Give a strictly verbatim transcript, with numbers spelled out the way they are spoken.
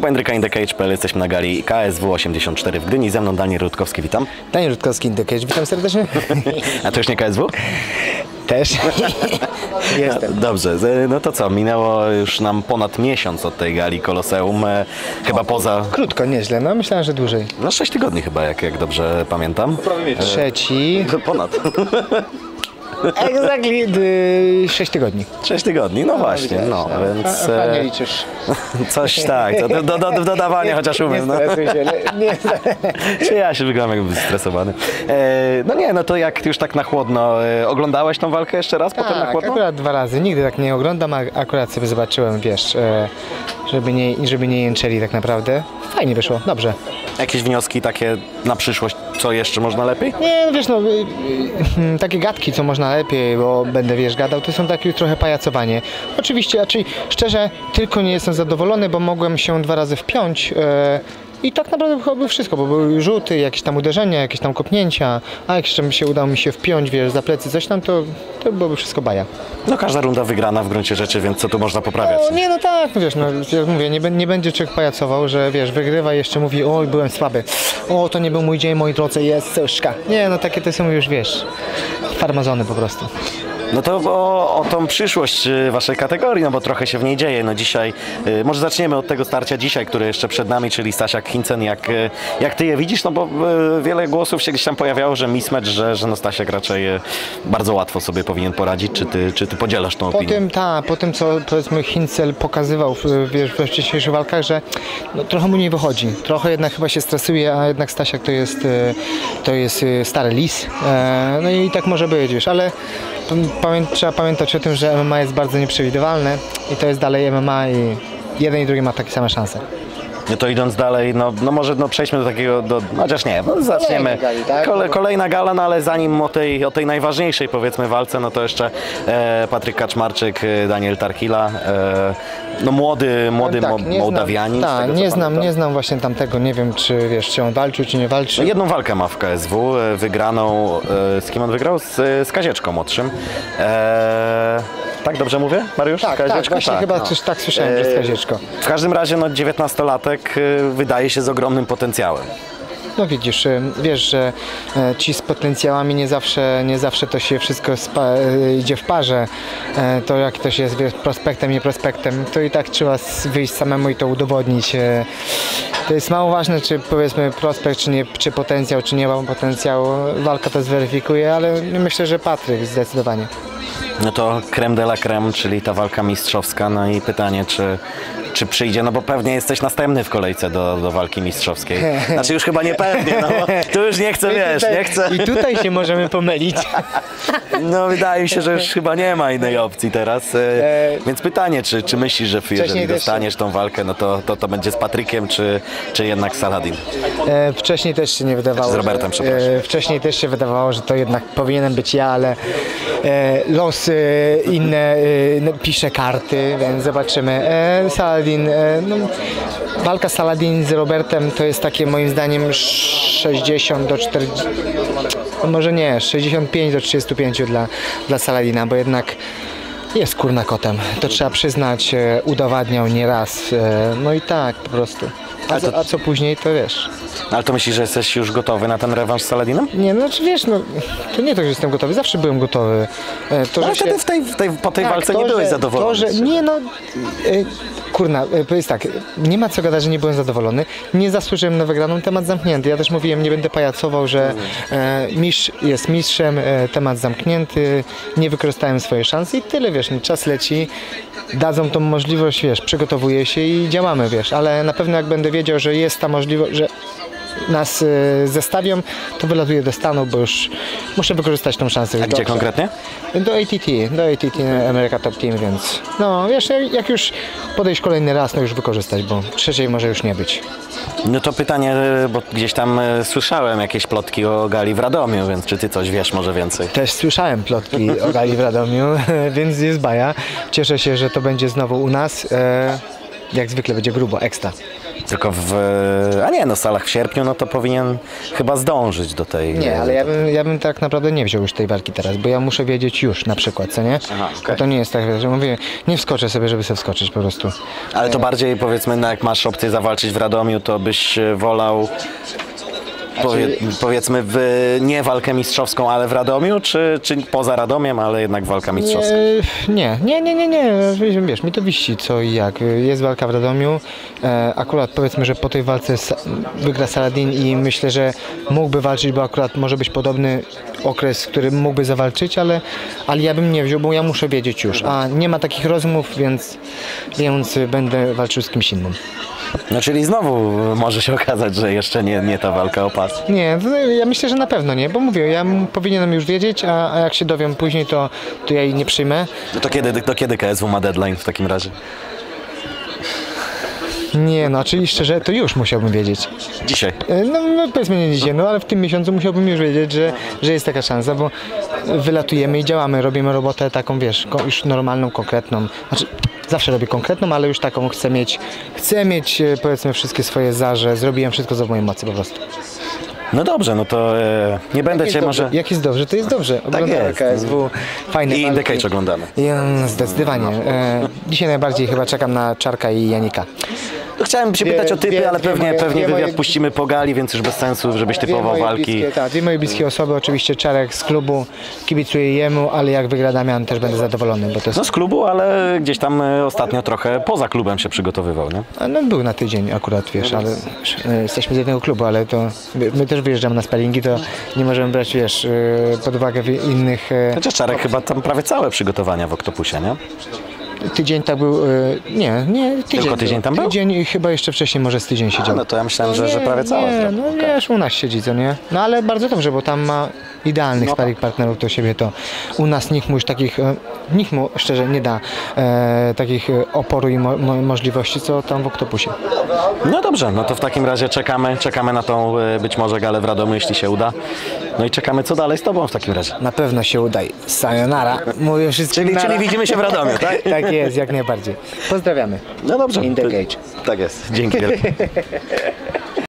Jędryka in the cage kropka p l. Jesteśmy na gali K S W osiemdziesiąt cztery w Gdyni. Ze mną Daniel Rutkowski, witam. Daniel Rutkowski in the cage, witam serdecznie. A to już nie K S W? Też. Jestem. Dobrze, no to co, minęło już nam ponad miesiąc od tej gali Koloseum, chyba poza... Krótko, nieźle, no myślałem, że dłużej. No sześć tygodni chyba, jak, jak dobrze pamiętam. Trzeci. Ponad. Exactly sześć tygodni. sześć tygodni, no właśnie, no, no, więc... A, a nie liczysz. Coś tak, do, do, do, dodawanie chociaż umiem. Nie stresuj się, nie. Czy ja się wyglądam jakby stresowany. E, no nie, no to jak już tak na chłodno, e, oglądałeś tą walkę jeszcze raz, Tak, potem na chłodno? akurat dwa razy, nigdy tak nie oglądam, a akurat sobie zobaczyłem, wiesz, e, żeby nie, żeby nie jęczeli tak naprawdę. Fajnie wyszło, dobrze. Jakieś wnioski takie na przyszłość, co jeszcze można lepiej? Nie, wiesz, no, y, y, takie gadki, co można lepiej, bo będę, wiesz, gadał, to są takie trochę pajacowanie. Oczywiście, raczej szczerze, tylko nie jestem zadowolony, bo mogłem się dwa razy wpiąć e, i tak naprawdę byłoby wszystko, bo były rzuty, jakieś tam uderzenia, jakieś tam kopnięcia, a jak jeszcze mi się udało mi się wpiąć, wiesz, za plecy coś tam, to, to byłoby wszystko baja. No każda runda wygrana w gruncie rzeczy, więc co tu można poprawiać? No, nie, no tak, no wiesz, no, jak mówię, nie, nie będzie człowiek pajacował, że wiesz, wygrywa i jeszcze mówi, oj, byłem słaby, o, to nie był mój dzień, moi drodzy, jest cośka. Nie, no takie to są już, wiesz, farmazony po prostu. No to o, o tą przyszłość waszej kategorii, no bo trochę się w niej dzieje. No dzisiaj, y, może zaczniemy od tego starcia dzisiaj, które jeszcze przed nami, czyli Stasiak Hintsen. Jak, y, jak ty je widzisz? No bo y, wiele głosów się gdzieś tam pojawiało, że mismatch, że, że no Stasiak raczej y, bardzo łatwo sobie powinien poradzić. Czy ty, czy ty podzielasz tą Po opinię? tym, ta, po tym, co powiedzmy Hintzel pokazywał w, wiesz, we wcześniejszych walkach, że no, trochę mu nie wychodzi. Trochę jednak chyba się stresuje, a jednak Stasiak to jest, y, to jest y, stary lis. E, no i tak może być, wiesz, ale Pamię trzeba pamiętać o tym, że M M A jest bardzo nieprzewidywalne i to jest dalej M M A i jeden i drugi ma takie same szanse. No to idąc dalej, no, no może no przejdźmy do takiego, do, chociaż nie, no zaczniemy. Gali, tak? Kole, kolejna gala, no ale zanim o tej, o tej najważniejszej powiedzmy walce, no to jeszcze e, Patryk Kaczmarczyk, Daniel Tarkila, e, no młody, młody tak, mo, Mołdawianin. Tak, nie znam, nie znam właśnie tamtego, nie wiem czy wiesz, czy on walczył, czy nie walczył. No jedną walkę ma w K S W, wygraną, e, z kim on wygrał? Z, z Kazieczką młodszym. E, tak dobrze mówię, Mariusz? Tak, tak, właśnie tak, chyba no. coś tak słyszałem, że z Kazieczką. W każdym razie no dziewiętnastolatek wydaje się z ogromnym potencjałem. No widzisz, wiesz, że ci z potencjałami nie zawsze, nie zawsze to się wszystko idzie w parze. To jak ktoś jest wiesz, prospektem, nie prospektem, to i tak trzeba wyjść samemu i to udowodnić. To jest mało ważne, czy powiedzmy prospekt, czy, nie, czy potencjał, czy nie ma potencjału. Walka to zweryfikuje, ale myślę, że Patryk zdecydowanie. No to creme de la creme, czyli ta walka mistrzowska. No i pytanie, czy, czy przyjdzie, no bo pewnie jesteś następny w kolejce do, do walki mistrzowskiej. Znaczy już chyba nie pewnie, no bo tu już nie chcę, wiesz, nie chcę. I tutaj się możemy pomylić. No wydaje mi się, że już chyba nie ma innej opcji teraz. E, więc pytanie, czy, czy myślisz, że jeżeli dostaniesz tą walkę, no to, to to będzie z Patrykiem, czy, czy jednak Saladin? E, wcześniej też się nie wydawało. Z Robertem, że, przepraszam. E, wcześniej też się wydawało, że to jednak powinienem być ja, ale e, los e, inne e, pisze karty, więc zobaczymy. E, Saladin, e, no, walka Saladin z Robertem to jest takie moim zdaniem sześćdziesiąt do czterdziestu, no może nie, sześćdziesiąt pięć do trzydziestu pięciu dla, dla Saladina, bo jednak jest kurna kotem, to trzeba przyznać, e, udowadniał nieraz, e, no i tak po prostu. A co, a co później, to wiesz. Ale to myślisz, że jesteś już gotowy na ten rewanż z Saladinem? Nie, no znaczy wiesz, no to nie to, że jestem gotowy, zawsze byłem gotowy. E, to, Ale że wtedy się... w tej, w tej, po tej tak, walce to, nie byłeś że, zadowolony. To, że, nie no, e, kurna, e, jest tak, nie ma co gadać, że nie byłem zadowolony. Nie zasłużyłem na wygraną, temat zamknięty. Ja też mówiłem, nie będę pajacował, że e, mistrz jest mistrzem, e, temat zamknięty, nie wykorzystałem swojej szansy i tyle, wiesz, no, czas leci, dadzą tą możliwość, wiesz, przygotowuję się i działamy, wiesz, ale na pewno jak będę wiedział, że jest ta możliwość, że nas e, zestawią, to wylatuję do Stanów, bo już muszę wykorzystać tą szansę. A gdzie konkretnie? Do A T T, do A T T America Top Team, więc no wiesz, jak już podejść kolejny raz, no już wykorzystać, bo trzeciej może już nie być. No to pytanie, bo gdzieś tam słyszałem jakieś plotki o gali w Radomiu, więc czy ty coś wiesz może więcej? Też słyszałem plotki o gali w Radomiu, więc jest baja. Cieszę się, że to będzie znowu u nas. E, jak zwykle będzie grubo, ekstra. Tylko w... A nie, no Salah w sierpniu, no to powinien chyba zdążyć do tej... Nie, ale ja bym, ja bym tak naprawdę nie wziął już tej walki teraz, bo ja muszę wiedzieć już na przykład, co nie? Aha, Bo okej. to nie jest tak, że mówię, nie wskoczę sobie, żeby sobie wskoczyć po prostu. Ale to bardziej, powiedzmy, no jak masz opcję zawalczyć w Radomiu, to byś e, wolał... Powie, powiedzmy w, nie walkę mistrzowską, ale w Radomiu, czy, czy poza Radomiem, ale jednak walka mistrzowska? Nie, nie, nie, nie, nie, wiesz, mi to wisi co i jak. Jest walka w Radomiu, e, akurat powiedzmy, że po tej walce Sa- wygra Saladin i myślę, że mógłby walczyć, bo akurat może być podobny okres, w którym mógłby zawalczyć, ale, ale ja bym nie wziął, bo ja muszę wiedzieć już, a nie ma takich rozmów, więc, więc będę walczył z kimś innym. No czyli znowu może się okazać, że jeszcze nie, nie ta walka o pas. Nie, to ja myślę, że na pewno nie, bo mówię, ja m- powinienem już wiedzieć, a, a jak się dowiem później, to, to ja jej nie przyjmę. No to kiedy, do kiedy K S W ma deadline w takim razie? Nie, no, czyli szczerze, to już musiałbym wiedzieć. Dzisiaj. E, No, no powiedzmy nie dzisiaj, no ale w tym miesiącu musiałbym już wiedzieć, że, że jest taka szansa, bo wylatujemy i działamy, robimy robotę taką, wiesz, ko- już normalną, konkretną. Znaczy, zawsze robię konkretną, ale już taką chcę mieć, chcę mieć e, powiedzmy wszystkie swoje zarze, zrobiłem wszystko co w mojej mocy po prostu. No dobrze, no to e, nie będę Jak cię jest może... dobrze, jak jest dobrze, to jest dobrze. Oglądamy jest. K S W, fajne I walki. The Cage oglądamy. Ja, zdecydowanie. E, dzisiaj najbardziej chyba czekam na Czarka i Janika. To chciałem się Dwie- pytać o typy, dwie- ale dwie pewnie, moje- pewnie dwie wywiad moje- puścimy po gali, więc już bez sensu, żebyś Dwie typował moje walki. Bliskie, tak, dwie moje bliskie osoby, oczywiście Czarek z klubu, kibicuję jemu, ale jak wygra Damian, też będę zadowolony, bo to jest... No z klubu, ale gdzieś tam e, ostatnio trochę poza klubem się przygotowywał, nie? A no był na tydzień akurat, wiesz, ale wiesz, e, jesteśmy z jednego klubu, ale to my, my też wyjeżdżamy na sparingi, to nie możemy brać, wiesz, e, pod uwagę wi- innych... e, Chociaż Czarek chyba tam prawie całe przygotowania w Oktopusie, nie? Tydzień tak był, e, nie, nie, tydzień Tylko tydzień był. tam był? Tydzień i chyba jeszcze wcześniej może z tydzień siedział. no to ja myślałem, że- że prawie całe Nie, zrobił. no Okej. wiesz, u nas siedzi, co nie? No ale bardzo dobrze, bo tam ma idealnych No. sparring partnerów do siebie, to u nas nikt mu już takich, e, nikt mu szczerze nie da e, takich e, oporu i mo, mo, możliwości, co tam w Oktopusie. No dobrze, no to w takim razie czekamy, czekamy na tą e, być może galę w Radomiu, jeśli się uda. No i czekamy, co dalej z tobą w takim razie. Na pewno się udaje. Sayonara. Mówię wszystkim Czyli, nara. czyli widzimy się w Radomiu, tak? Tak jest, jak najbardziej. Pozdrawiamy. No dobrze. In the To- cage. Tak jest. Dzięki wielkie.